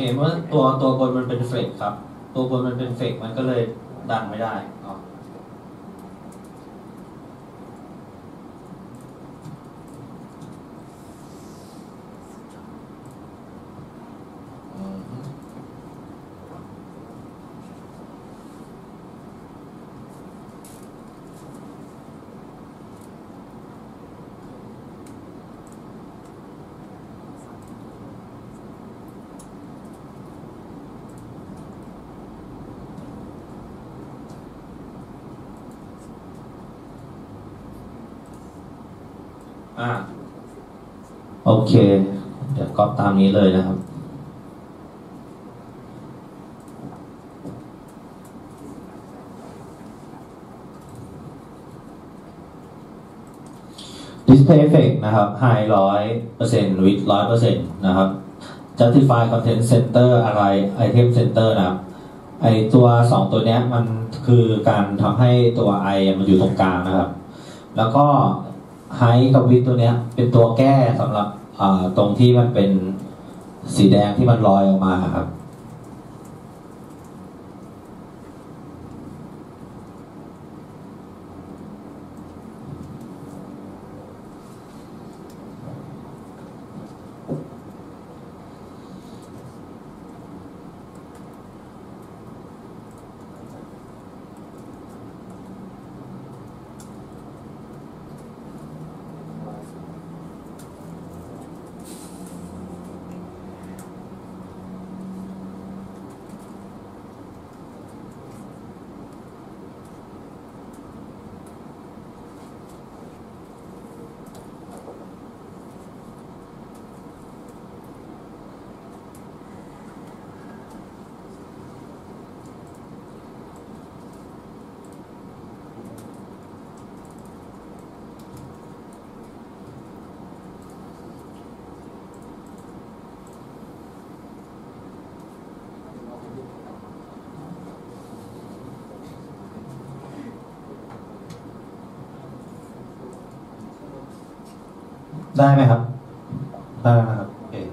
เมื่อตัวบนมันเป็นเฟกครับตัวบนมันเป็นเฟกมันก็เลยดันไม่ได้โอเคเดี๋ยวก๊อปตามนี้เลยนะครับDisplay Effect นะครับ High 100% Width 100% นะครับ Justify Content Center Array Item Center นะครับไอตัว2ตัวเนี้ยมันคือการทำให้ตัว I มันอยู่ตรงกลางนะครับแล้วก็ Height กับ Width ตัวเนี้ยเป็นตัวแก้สำหรับตรงที่มันเป็นสีแดงที่มันลอยออกมาครับได้ไหมครับได้นะครับโอเค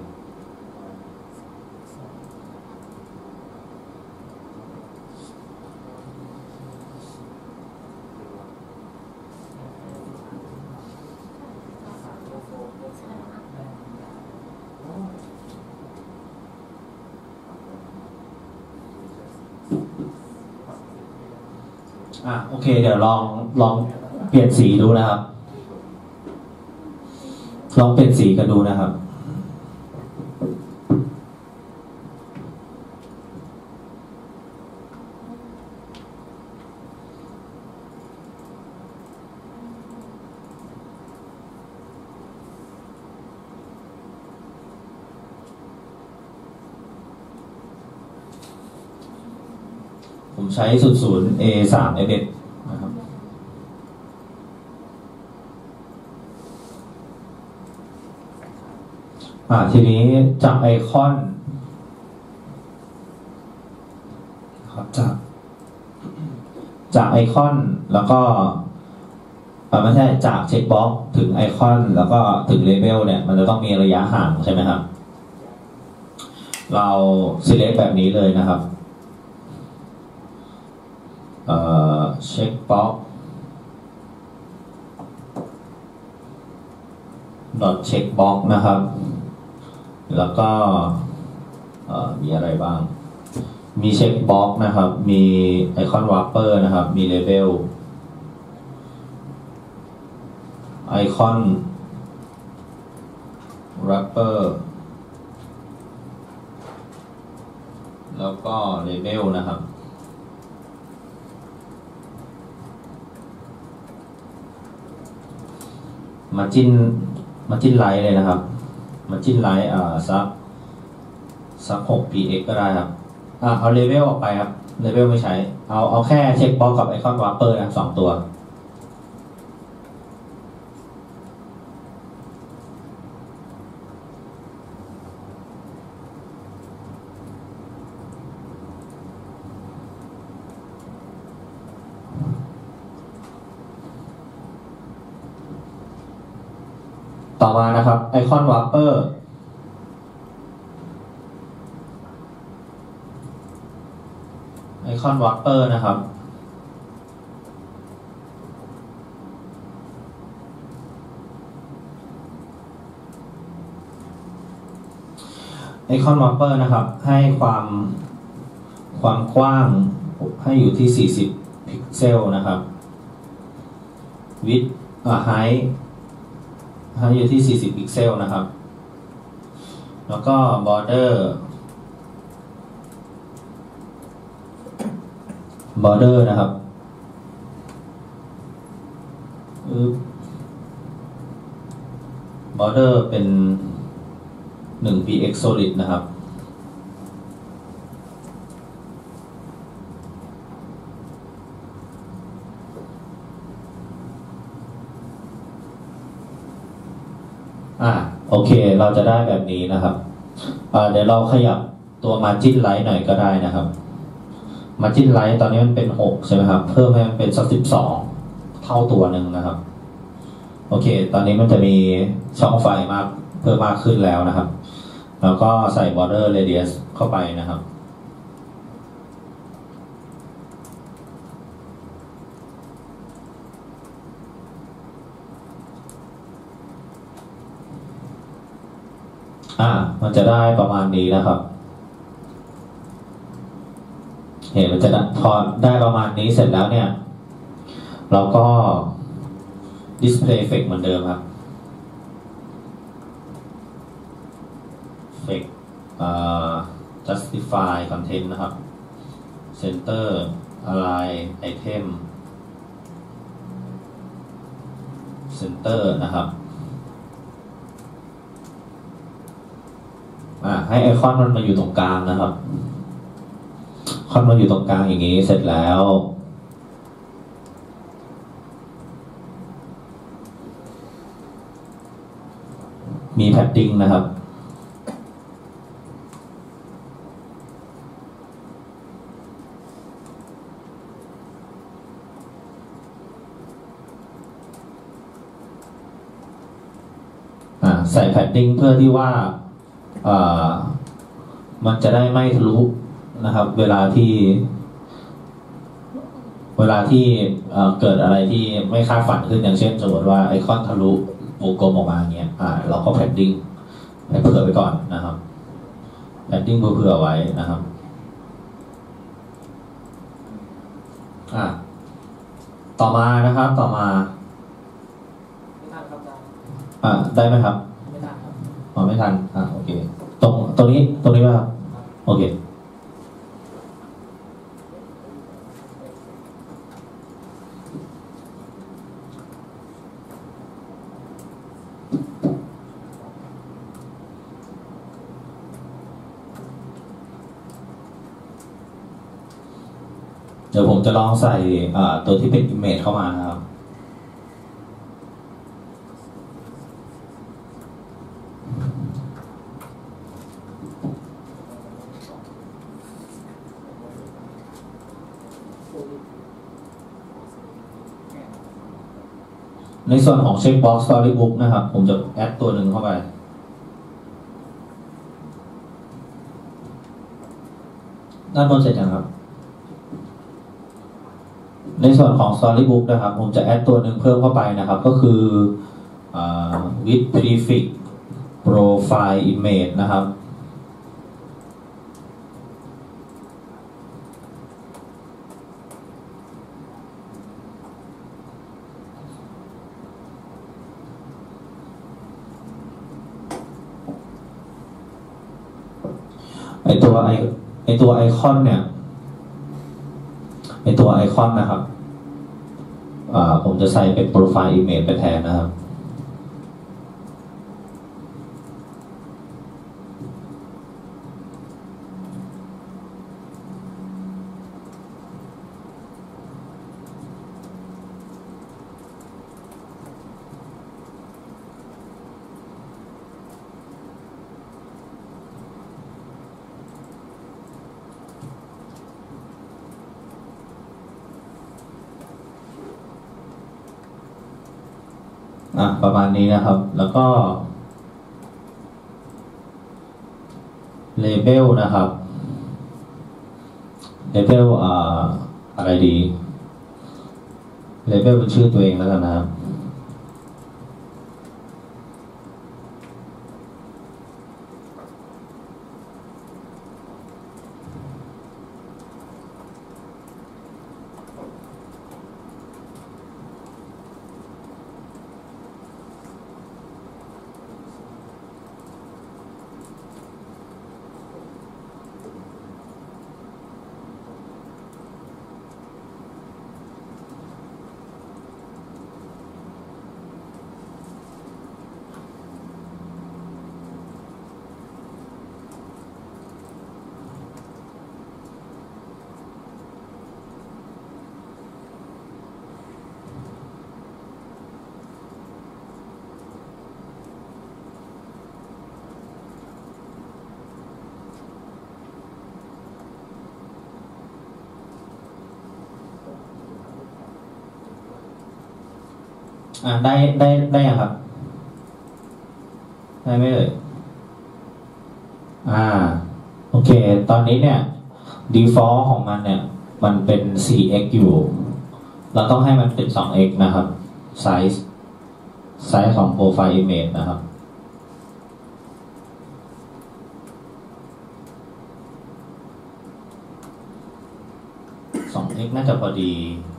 โอเคเดี๋ยวลองเปลี่ยนสีดูนะครับลองเปลี่ยนสีกันดูนะครับผมใช้00 A3 F1 นะครับทีนี้จากไอคอนครับจากไอคอนแล้วก็ไม่ใช่จากเช็คบ็อกซ์ถึงไอคอนแล้วก็ถึงเลเบลเนี่ยมันจะต้องมีระยะห่างใช่ไหมครับเรา select แบบนี้เลยนะครับเช็คบ็อกซ์เช็คบ็อกซ์นะครับแล้วก็มีอะไรบ้างมีเช็คบ็อกซ์นะครับมีไอคอนวาร์เปอร์นะครับมีเลเบลไอคอนแรปเปอร์แล้วก็เลเบลนะครับมาจิ้นไลท์เลยนะครับมาจิ้นไลท์สัก6 px ก็ได้ครับเอาเลเวลออกไปครับเลเวลไม่ใช้เอาแค่เช็คบ็อกซ์กับไอคอนวาร์เปอร์นะ2ตัวต่อมานะครับไอคอนวาร์เปอร์คอนวอลเปอร์นะครับไอคอนวอลเปอร์นะครับให้ความกว้างให้อยู่ที่40พิกเซลนะครับวิดไฮให้อยู่ที่40พิกเซลนะครับแล้วก็บอร์เดอร์นะครับบอร์เดอร์เป็น1 px solid นะครับโอเคเราจะได้แบบนี้นะครับเดี๋ยวเราขยับตัว margin light หน่อยก็ได้นะครับ margin light ตอนนี้มันเป็น6ใช่ไหมครับเพิ่มให้มันเป็นสัก12เท่าตัวหนึ่งนะครับโอเคตอนนี้มันจะมีช่องไฟเพิ่มมากขึ้นแล้วนะครับแล้วก็ใส่ border radius เข้าไปนะครับมันจะได้ประมาณนี้นะครับมันจะพอได้ประมาณนี้เสร็จแล้วเนี่ยเราก็ display effect เหมือนเดิมครับ effect justify content นะครับ center align item center นะครับให้ไอคอนมันมาอยู่ตรงกลางนะครับคอนมันอยู่ตรงกลางอย่างนี้เสร็จแล้วมีแพดดิ้งนะครับใส่แพดดิ้งเพื่อที่ว่ามันจะได้ไม่ทะลุนะครับเวลาที่เกิดอะไรที่ไม่คาดฝันขึ้นอย่างเช่นสมมติว่าไอคอนทะลุวงกลมออกมาอย่างเงี้ยเราก็แพดดิ้งให้เผื่อไว้ก่อนนะครับแพดดิ้งเผื่อไว้นะครับต่อมานะครับได้ไหมครับไม่ทันครับไม่ทันโอเคตรงนี้ไหมครับโอเคเดี๋ยวผมจะลองใส่ตัวที่เป็น image เข้ามานะครับในส่วนของ checkbox storybook นะครับผมจะแอดตัวหนึ่งเข้าไปด้านบนเสร็จยังครับในส่วนของ storybook นะครับผมจะแอดตัวหนึ่งเพิ่มเข้าไปนะครับก็คือwith prefix profile image นะครับไอตัวไอคอนเนี่ยตัวไอคอนนะครับผมจะใส่เป็น profile image ไปแทนนะครับประมาณนี้นะครับแล้วก็เลเบลนะครับเลเวลอะไรดีเลเวลเป็นชื่อตัวเองแล้วกันนะครับได้ยังครับได้ไหมเอ่ยโอเคตอนนี้เนี่ย default ของมันเนี่ยมันเป็น 4x อยู่เราต้องให้มันเป็น 2x นะครับ size ของ profile image นะครับ 2x น่าจะพอดี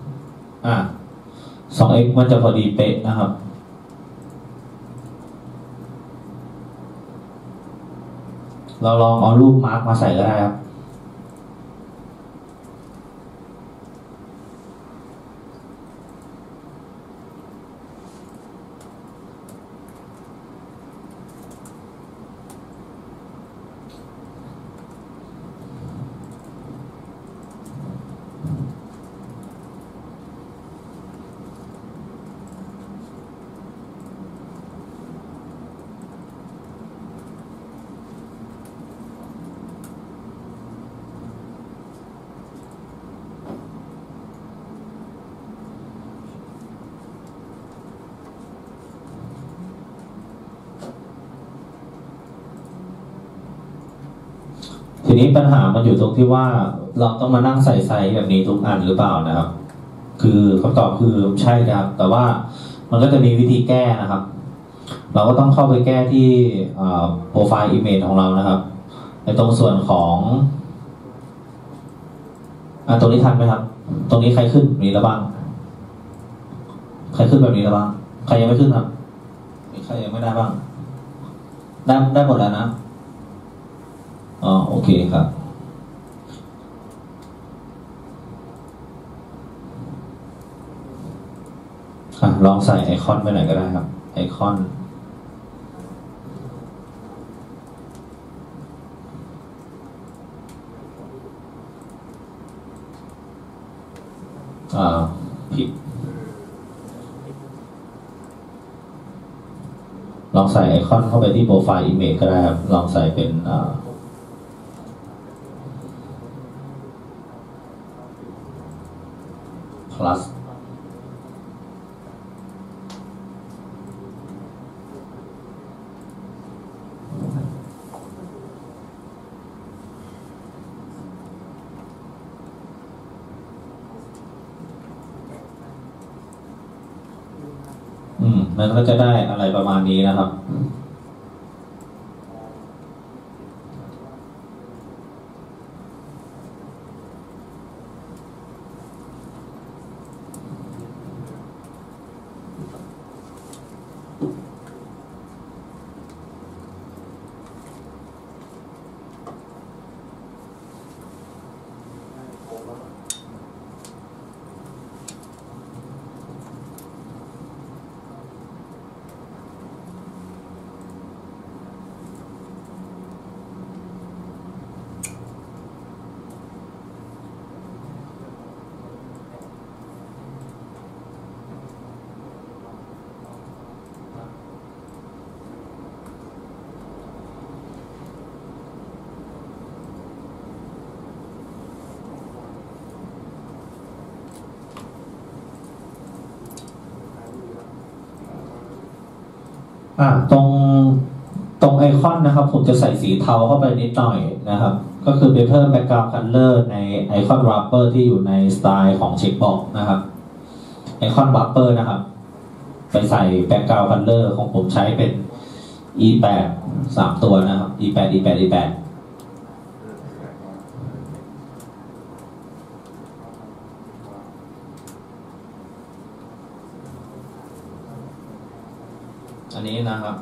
2x มันจะพอดีเป๊ะนะครับเราลองเอารูปมาร์กมาใส่ก็ได้ครับทีนี้ปัญหามันอยู่ตรงที่ว่าเราต้องมานั่งใส่ไซส์แบบนี้ทุกอันหรือเปล่านะครับคือคำตอบคือใช่ครับแต่ว่ามันก็จะมีวิธีแก้นะครับเราก็ต้องเข้าไปแก้ที่โปรไฟล์ image ของเรานะครับในตรงส่วนของตรงนี้ทันไหมครับตรงนี้ใครขึ้นแบบนี้แล้วบ้างใครขึ้นแบบนี้แล้วบ้างใครยังไม่ขึ้นครับใครยังไม่ได้บ้างได้หมดแล้วนะโอเคครับลองใส่ไอคอนไปไหนก็ได้ครับไอคอนผิดลองใส่ไอคอนเข้าไปที่โปรไฟล์ image ก็ได้ครับลองใส่เป็นplus มันก็จะได้อะไรประมาณนี้นะครับตรงตรงไอคอนนะครับผมจะใส่สีเทาเข้าไปนิดหน่อยนะครับก็คือไปเพิ่ม background color ในไอคอน wrapper ที่อยู่ในสไตล์ของ checkbox นะครับไอคอน wrapper นะครับไปใส่ background color ของผมใช้เป็น E8 3 ตัวนะครับ E8 E8 E8 อันนี้นะครับ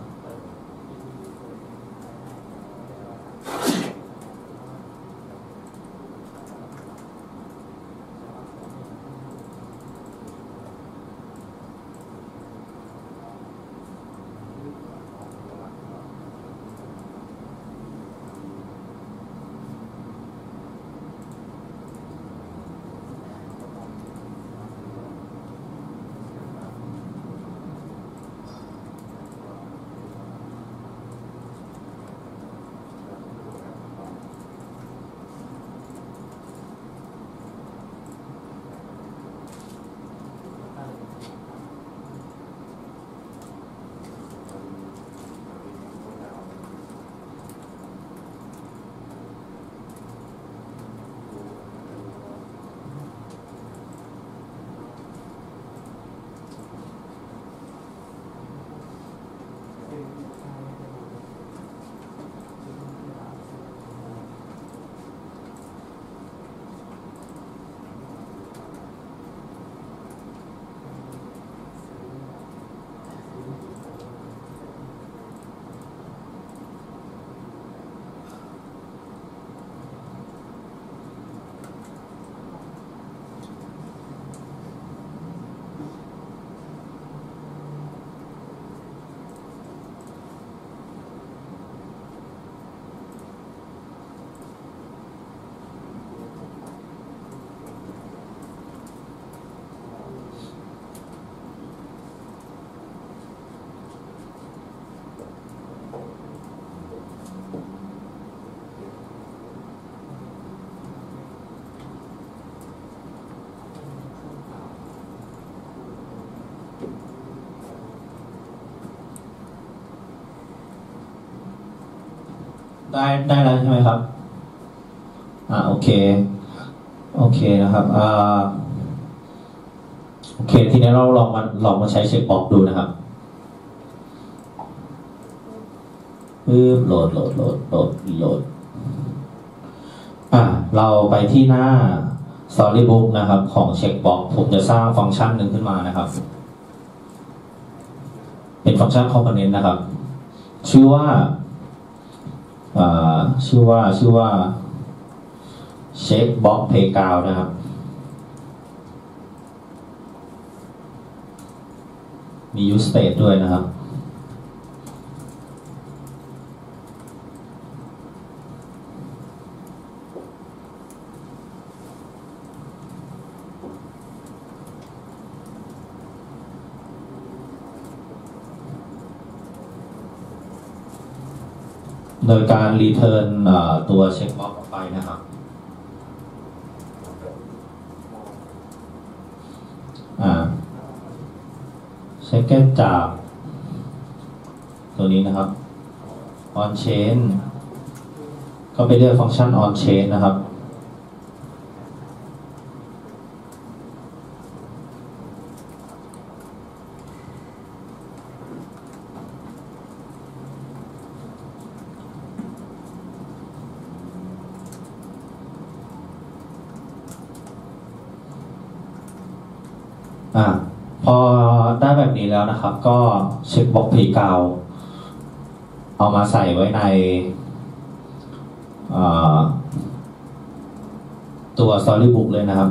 ได้แล้วใช่ไหมครับโอเคนะครับโอเคทีนี้เราลองมาใช้เช็คบ็อกดูนะครับโหลดเราไปที่หน้า Storybook นะครับของเช็คบ็อกผมจะสร้างฟังก์ชันหนึ่งขึ้นมานะครับเป็นฟังก์ชัน component นะครับชื่อว่าCheckbox Playground นะครับมี use state ด้วยนะครับโดยการ return ตัว checkbox ออกไปนะครับเช็คเก็ตจากตัวนี้นะครับ on chain ก็ไปเรียกฟังก์ชัน on chain นะครับพอได้แบบนี้แล้วนะครับก็เช็คบ็อกซ์เพย์กราวด์เอามาใส่ไว้ในตัว Storybook เลยนะครับ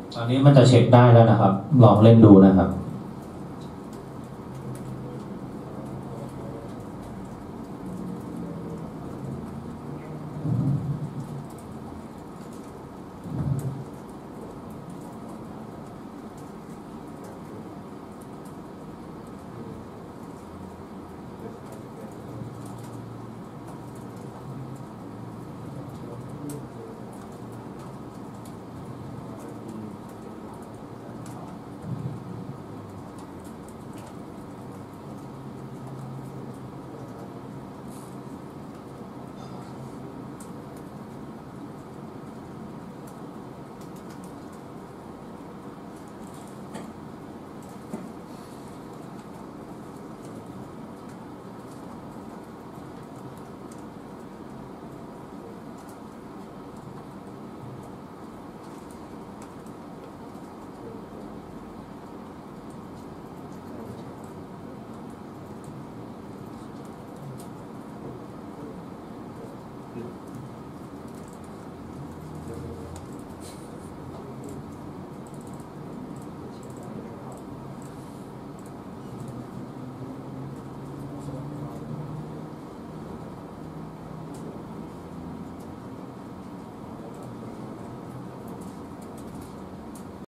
ตอนนี้มันจะเช็คได้แล้วนะครับลองเล่นดูนะครับ